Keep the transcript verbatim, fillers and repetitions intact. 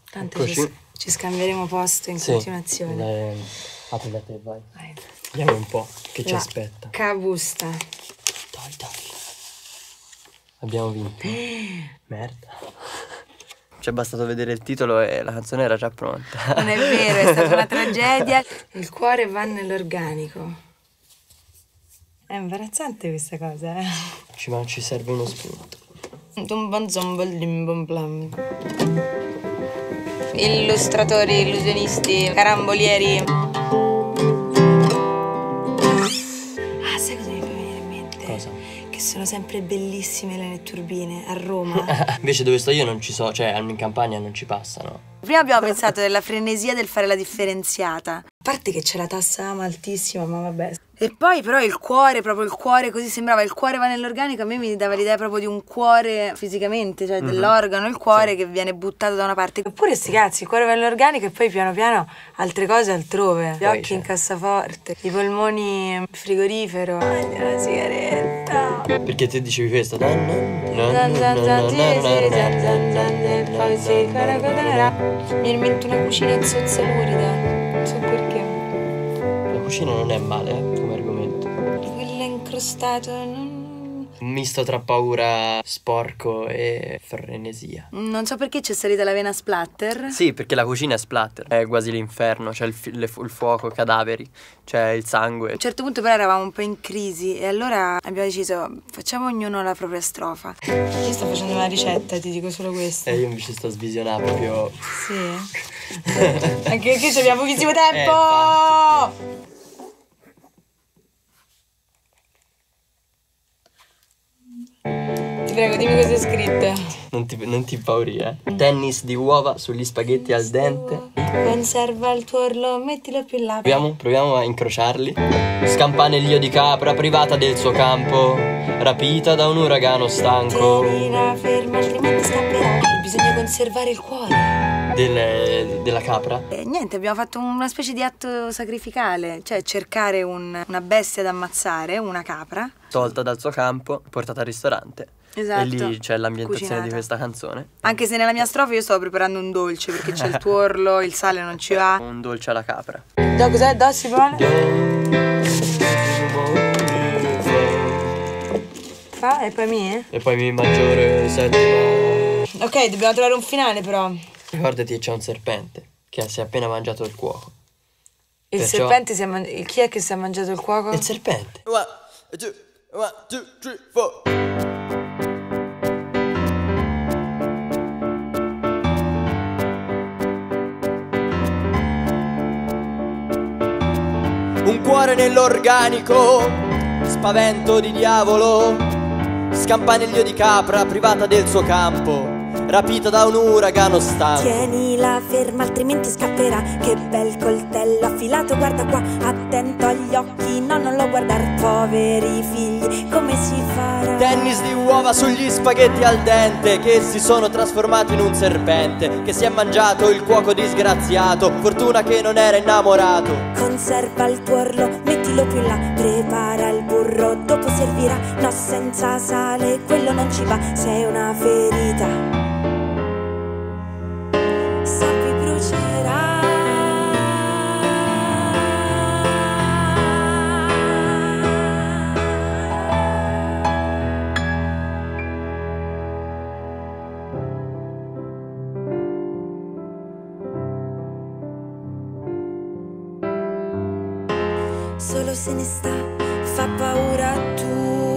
Tanto ci, ci scambieremo posto in sì, continuazione. Le... Apri da te, vai. vai. Vediamo un po' che ci aspetta. Cabusta. Dai, dai. Abbiamo vinto. Merda. Ci è bastato vedere il titolo e la canzone era già pronta. Non è vero, è stata una tragedia. Il cuore va nell'organico. È imbarazzante questa cosa, eh. Ci, ma ci serve uno spunto. Illustratori, illusionisti, carambolieri. Ah, sai cosa mi fa venire in mente? Cosa? Che sono sempre bellissime le netturbine a Roma. Invece dove sto io non ci so, cioè in campagna non ci passano. Prima abbiamo pensato della frenesia del fare la differenziata. A parte che c'è la tassa altissima, ma vabbè. E poi però il cuore, proprio il cuore, così sembrava il cuore va nell'organico, a me mi dava l'idea proprio di un cuore fisicamente, cioè mm-hmm. dell'organo, il cuore sì. che viene buttato da una parte. Eppure sti cazzi, il cuore va nell'organico e poi piano piano altre cose altrove. Gli occhi in cassaforte, i polmoni in frigorifero. La sigaretta. Perché te dicevi questo? Poi si caracoderà. Mi è in mente una cucina in zozza lurida, non so perché. La cucina non è male, eh, come argomento. Quello incrostato, non... Un misto tra paura, sporco e frenesia. Non so perché c'è salita la vena splatter. Sì, perché la cucina è splatter, è quasi l'inferno, c'è il, il, il fuoco, cadaveri, c'è il sangue. A un certo punto però eravamo un po' in crisi e allora abbiamo deciso, facciamo ognuno la propria strofa. Io sto facendo una ricetta, ti dico solo questo. E io invece sto svisionando proprio... Sì. Anche perché abbiamo pochissimo tempo! Eh, Ti prego, dimmi cosa è scritto. Non ti, non ti impaurire, eh. Tennis di uova sugli spaghetti al dente. Conserva il tuo orlo, mettilo più in là. Proviamo, proviamo a incrociarli. Scampanellio di capra privata del suo campo, rapita da un uragano stanco. Tienila ferma, altrimenti scapperà. Bisogna conservare il cuore. Del, della capra? E niente, abbiamo fatto una specie di atto sacrificale, cioè cercare un, una bestia da ammazzare, una capra. Tolta dal suo campo, portata al ristorante. Esatto. E lì c'è l'ambientazione Cucinata. di questa canzone. Anche se nella mia strofa io stavo preparando un dolce, perché c'è il tuorlo, il sale non ci va. Un dolce alla capra. Do cos'è? Do si buona? Fa e poi mi? E poi mi maggiore settima. Ok, dobbiamo trovare un finale però. Ricordati che c'è un serpente che si è appena mangiato il cuoco. Il Perciò... serpente si è mangiato. Chi è che si è mangiato il cuoco? Il serpente. One, two, one, two, three, four. Un cuore nell'organico, spavento di diavolo, scampanellio di capra privata del suo campo, rapita da un uragano stanco. Tienila ferma altrimenti scapperà. Che bel coltello affilato, guarda qua, attento agli occhi, no non lo guardar. Poveri figli, come si farà? Tennis di uova sugli spaghetti al dente, che si sono trasformati in un serpente, che si è mangiato il cuoco disgraziato, fortuna che non era innamorato. Conserva il tuo orlo, mettilo più in là, prepara il burro, dopo servirà. No, senza sale, quello non ci va, sei una ferita. Sappi brucerà. Solo se ne sta, fa paura a tu.